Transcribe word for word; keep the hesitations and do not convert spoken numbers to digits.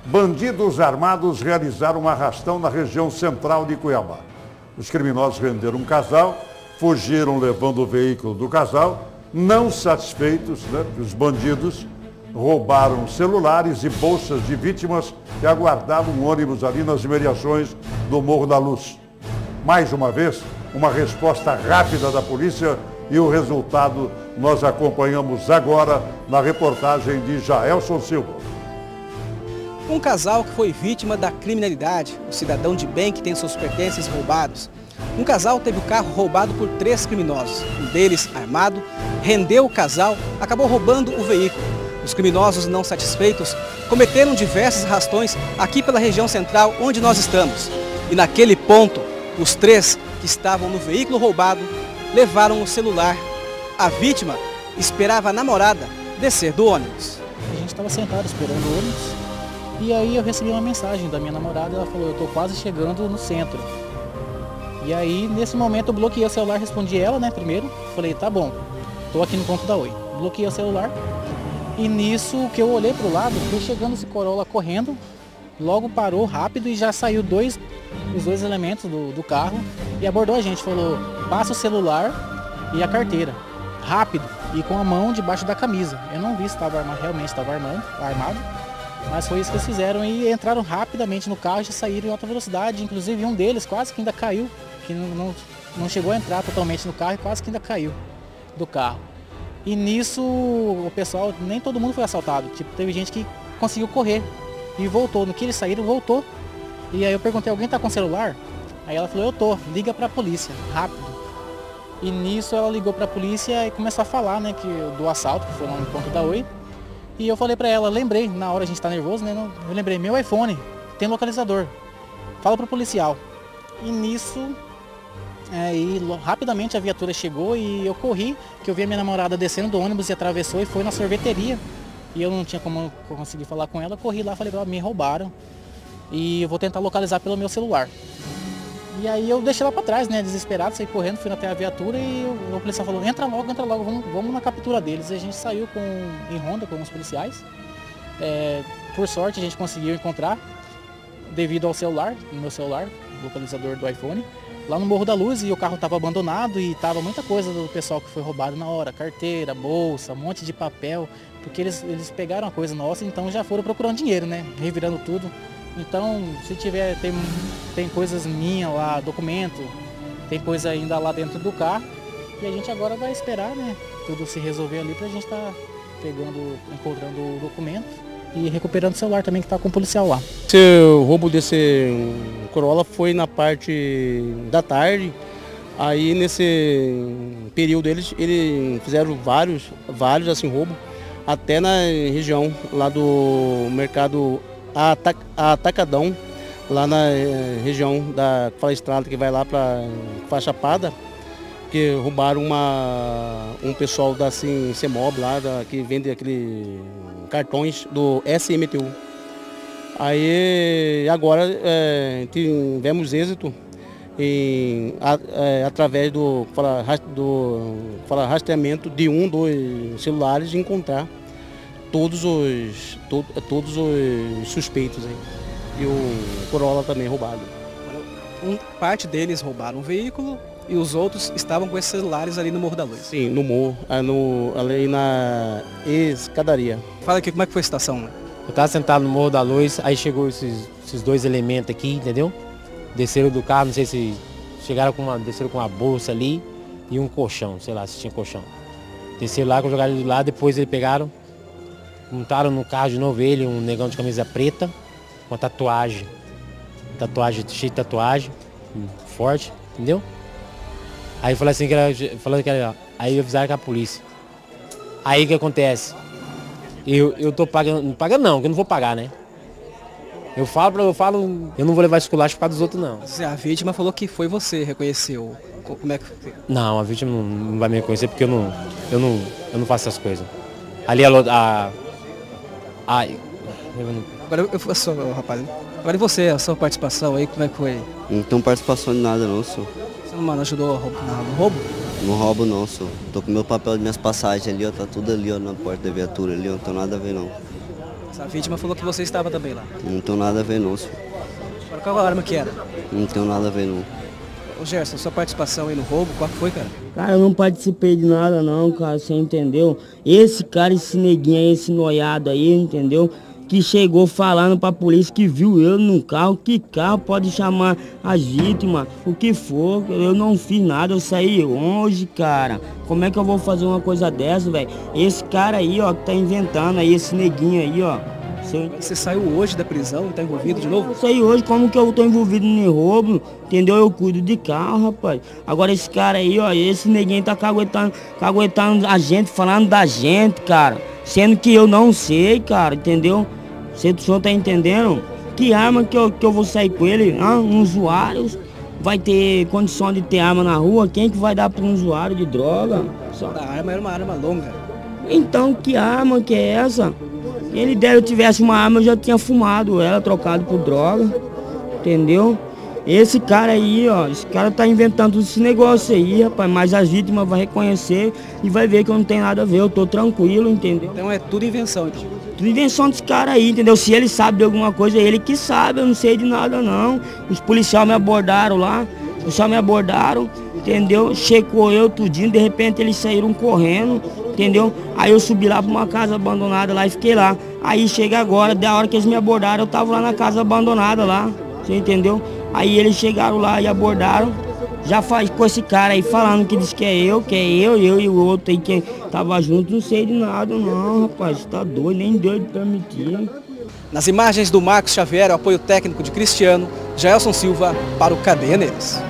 Bandidos armados realizaram um arrastão na região central de Cuiabá. Os criminosos renderam um casal, fugiram levando o veículo do casal. Não satisfeitos, né, os bandidos roubaram celulares e bolsas de vítimas que aguardavam um ônibus ali nas imediações do Morro da Luz. Mais uma vez, uma resposta rápida da polícia e o resultado nós acompanhamos agora na reportagem de Jaelson Silva. Um casal que foi vítima da criminalidade, um cidadão de bem que tem seus pertences roubados. Um casal teve o carro roubado por três criminosos. Um deles, armado, rendeu o casal, acabou roubando o veículo. Os criminosos, não satisfeitos, cometeram diversos arrastões aqui pela região central onde nós estamos. E naquele ponto, os três que estavam no veículo roubado levaram o celular. A vítima esperava a namorada descer do ônibus. A gente estava sentado esperando o ônibus e aí eu recebi uma mensagem da minha namorada. Ela falou: eu estou quase chegando no centro. E aí, nesse momento, eu bloqueei o celular, respondi ela, né, primeiro. Falei: tá bom, estou aqui no ponto da Oi. Bloqueei o celular e nisso que eu olhei para o lado, foi chegando esse Corolla correndo, logo parou rápido e já saiu dois, os dois elementos do, do carro e abordou a gente. Falou: passa o celular e a carteira, rápido, e com a mão debaixo da camisa. Eu não vi se estava armado, realmente estava armado, armado, mas foi isso que eles fizeram e entraram rapidamente no carro e já saíram em alta velocidade. Inclusive um deles quase que ainda caiu, que não, não, não chegou a entrar totalmente no carro e quase que ainda caiu do carro. E nisso o pessoal, nem todo mundo foi assaltado, tipo, teve gente que conseguiu correr e voltou. No que eles saíram, voltou. E aí eu perguntei: alguém tá com celular? Aí ela falou: eu tô, liga pra polícia, rápido. E nisso ela ligou pra polícia e começou a falar, né, que, do assalto, que foi lá no ponto da Oi. E eu falei pra ela, lembrei, na hora a gente tá nervoso, né, eu lembrei: meu iPhone tem localizador, fala pro policial. E nisso, é, e rapidamente a viatura chegou e eu corri, que eu vi a minha namorada descendo do ônibus e atravessou e foi na sorveteria. E eu não tinha como conseguir falar com ela, corri lá, falei pra ela: me roubaram e eu vou tentar localizar pelo meu celular. E aí eu deixei ela pra trás, né, desesperado, saí correndo, fui até a viatura e o, o policial falou: entra logo, entra logo, vamos, vamos na captura deles. E a gente saiu com, em ronda com os policiais. É, por sorte a gente conseguiu encontrar, devido ao celular, no meu celular, localizador do iPhone, lá no Morro da Luz, e o carro estava abandonado e estava muita coisa do pessoal que foi roubado na hora, carteira, bolsa, um monte de papel, porque eles, eles pegaram a coisa nossa, então já foram procurando dinheiro, né, revirando tudo. Então, se tiver, tem, tem coisas minhas lá, documento, tem coisa ainda lá dentro do carro, e a gente agora vai esperar, né, tudo se resolver ali pra gente estar tá pegando, encontrando o documento e recuperando o celular também que tá com o policial lá. Esse roubo desse Corolla foi na parte da tarde. Aí nesse período eles, eles fizeram vários, vários assim roubos, até na região lá do mercado Atacadão, lá na região da fala estrada que vai lá para Chapada, que roubaram uma, um pessoal da assim, CEMOB lá, da, que vende aquele cartões do S M T U. Aí agora é, tivemos êxito em, a, é, através do, fala, do fala, rastreamento de um dos celulares, de encontrar todos os, to, todos os suspeitos aí. E o Corolla também roubado. Um, parte deles roubaram um veículo e os outros estavam com esses celulares ali no Morro da Luz. Sim, no morro, no, ali na escadaria. Fala aqui, como é que foi a situação, né? Eu estava sentado no Morro da Luz, aí chegou esses, esses dois elementos aqui, entendeu? Desceram do carro, não sei se chegaram com uma, desceram com uma bolsa ali e um colchão, sei lá se tinha colchão. Desceram lá, jogaram ele lá, depois eles pegaram, montaram no carro de novo ele, um negão de camisa preta, com uma tatuagem, tatuagem, cheio de tatuagem, forte, entendeu? Aí falou assim que era, falando que era, aí avisaram que a polícia. Aí o que acontece? Eu, eu tô pagando, não paga não, que eu não vou pagar, né? Eu falo, eu falo, eu não vou levar esculacho por causa dos outros não. A vítima falou que foi você, reconheceu. Como é que... Não, a vítima não, não vai me reconhecer porque eu não, eu não, eu não faço essas coisas. Ali a, a, a Agora eu, eu sou, rapaz, agora e você, a sua participação aí, como é que foi? Não tenho participação de nada não, senhor. Você não, mano, ajudou no roubo? Não roubo não, senhor. Tô com meu papel de minhas passagens ali, ó, tá tudo ali, ó, na porta da viatura ali, ó, não tem nada a ver não. A vítima falou que você estava também lá. Não tem nada a ver não, senhor. Agora, qual a arma que era? Não tem nada a ver não. Ô Gerson, sua participação aí no roubo, qual que foi, cara? Cara, eu não participei de nada não, cara, você entendeu? Esse cara, esse neguinho aí, esse noiado aí, entendeu? Que chegou falando pra polícia que viu eu no carro, que carro pode chamar as vítimas, o que for, eu não fiz nada, eu saí longe, cara. Como é que eu vou fazer uma coisa dessa, velho? Esse cara aí, ó, que tá inventando aí, esse neguinho aí, ó. Você saiu hoje da prisão e tá envolvido de novo? Eu saí hoje, como que eu tô envolvido no roubo, entendeu? Eu cuido de carro, rapaz. Agora esse cara aí, ó, esse neguinho tá caguetando, caguetando a gente, falando da gente, cara. Sendo que eu não sei, cara, entendeu? Você, o senhor tá entendendo? Que arma que eu, que eu vou sair com ele? Ah, um usuário vai ter condição de ter arma na rua? Quem que vai dar para um usuário de droga? Só... A arma era uma arma longa. Então, que arma que é essa? Ele dera eu tivesse uma arma, eu já tinha fumado ela, trocado por droga, entendeu? Esse cara aí, ó, esse cara tá inventando esse negócio aí, rapaz, mas as vítimas vão reconhecer e vai ver que eu não tenho nada a ver, eu tô tranquilo, entendeu? Então é tudo invenção, então. Tudo invenção desse cara aí, entendeu? Se ele sabe de alguma coisa, é ele que sabe, eu não sei de nada não. Os policiais me abordaram lá, os policiais me abordaram, entendeu? Checou eu tudinho, de repente eles saíram correndo, entendeu? Aí eu subi lá para uma casa abandonada lá e fiquei lá. Aí chega agora, da hora que eles me abordaram, eu tava lá na casa abandonada lá, você entendeu? Aí eles chegaram lá e abordaram, já faz com esse cara aí falando que diz que é eu, que é eu, eu e o outro aí que tava junto, não sei de nada não, rapaz, tá doido, nem doido de permitir. Nas imagens do Marcos Xavier, o apoio técnico de Cristiano, Jaelson Silva para o Cadeia Neles.